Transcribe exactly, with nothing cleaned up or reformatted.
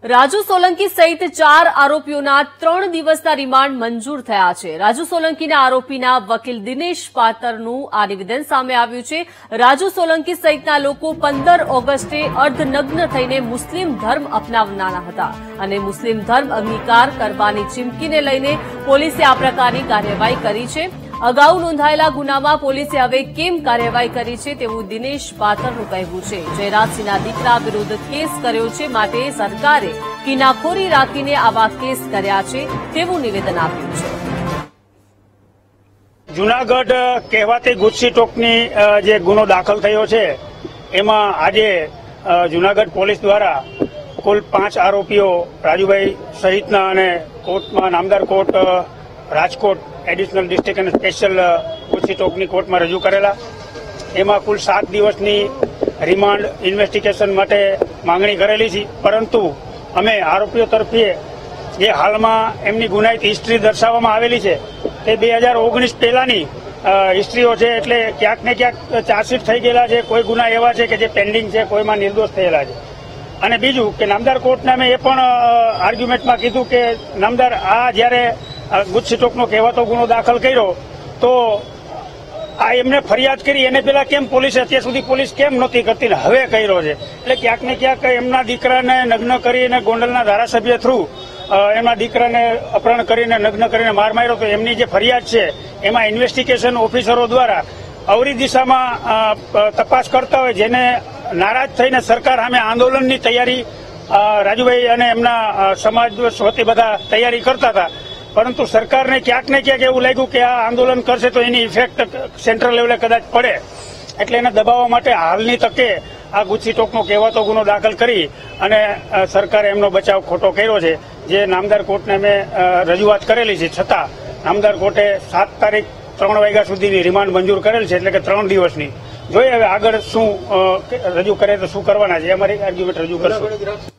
રાજુ સોલંકી સહિત ચાર આરોપીઓના ત્રણ દિવસના રિમાન્ડ મંજૂર થયા છે। રાજુ સોલંકીના આરોપીના વકીલ દિનેશ પાતરનું આ નિવેદન સામે આવ્યું છે। રાજુ સોલંકી સહિતના લોકો પંદર ઓગસ્ટે અર્ધનગ્ન થઈને મુસ્લિમ ધર્મ અપનાવનારા હતા અને મુસ્લિમ ધર્મ અંગીકાર કરવાની ચીમકીને લઈને પોલીસે આ પ્રકારની કાર્યવાહી કરી છે। અગાઉ નોંધાયેલા ગુનામાં પોલીસે હવે કેમ કાર્યવાહી કરી છે તેવું દિનેશ પાતરનું કહેવું છે। જયરાજસિંહના દીકરા વિરુદ્ધ કેસ કર્યો છે, માટે સરકારે કિનાખોરી રાખીને આવા કેસ કર્યા છે તેવું નિવેદન આપ્યું છે। જૂનાગઢ કહેવાતી ગુજસી ટોકની જે ગુનો દાખલ થયો છે એમાં આજે જૂનાગઢ પોલીસ દ્વારા કુલ પાંચ આરોપીઓ રાજુભાઈ સહિતના અને કોર્ટમાં નામદાર કોર્ટ રાજકોટ એડિશનલ ડિસ્ટ્રિક્ટ અને સ્પેશિયલ ગુજસી ટોકની કોર્ટમાં રજૂ કરેલા। એમાં કુલ સાત દિવસની રિમાન્ડ ઇન્વેસ્ટિગેશન માટે માંગણી કરેલી છે, પરંતુ અમે આરોપીઓ તરફી જે હાલમાં એમની ગુનાહિત હિસ્ટ્રી દર્શાવવામાં આવેલી છે તે બે હજાર ઓગણીસ પહેલાની હિસ્ટ્રીઓ છે, એટલે ક્યાંક ને ક્યાંક ચાર્જશીટ થઈ ગયેલા છે, કોઈ ગુના એવા છે કે જે પેન્ડિંગ છે, કોઈમાં નિર્દોષ થયેલા છે। અને બીજું કે નામદાર કોર્ટને અમે એ પણ આર્ગ્યુમેન્ટમાં કીધું કે નામદાર આ જ્યારે ગુજસી ટોકનો કહેવાતો ગુનો દાખલ કર્યો તો આ એમને ફરિયાદ કરી એને પેલા કેમ પોલીસે અત્યાર સુધી પોલીસ કેમ નહોતી કરતી ને હવે કર્યો છે? એટલે ક્યાંક ને ક્યાંક એમના દીકરાને નગ્ન કરીને ગોંડલના ધારાસભ્ય થ્રુ એમના દીકરાને અપહરણ કરીને નગ્ન કરીને માર માર્યો, તો એમની જે ફરિયાદ છે એમાં ઇન્વેસ્ટિગેશન ઓફિસરો દ્વારા અવરી દિશામાં તપાસ કરતા હોય, જેને નારાજ થઈને સરકાર સામે આંદોલનની તૈયારી રાજુભાઈ અને એમના સમાજ વતી બધા તૈયારી કરતા હતા, પરંતુ સરકારને ક્યાંક ને ક્યાંક એવું લાગ્યું કે આ આંદોલન કરશે તો એની ઇફેક્ટ સેન્ટ્રલ લેવલે કદાચ પડે, એટલે એને દબાવવા માટે હાલની તકે આ ગુજસી ટોકનો કહેવાતો ગુનો દાખલ કરી અને સરકારે એમનો બચાવ ખોટો કર્યો છે, જે નામદાર કોર્ટને અમે રજૂઆત કરેલી છે। છતાં નામદાર કોર્ટે સાત તારીખ ત્રણ વાગ્યા સુધીની રિમાન્ડ મંજૂર કરેલ છે, એટલે કે ત્રણ દિવસની। જોઈએ હવે આગળ શું રજૂ કરે તો શું કરવાના છે, અમારી આર્ગ્યુમેન્ટ રજૂ કરશું।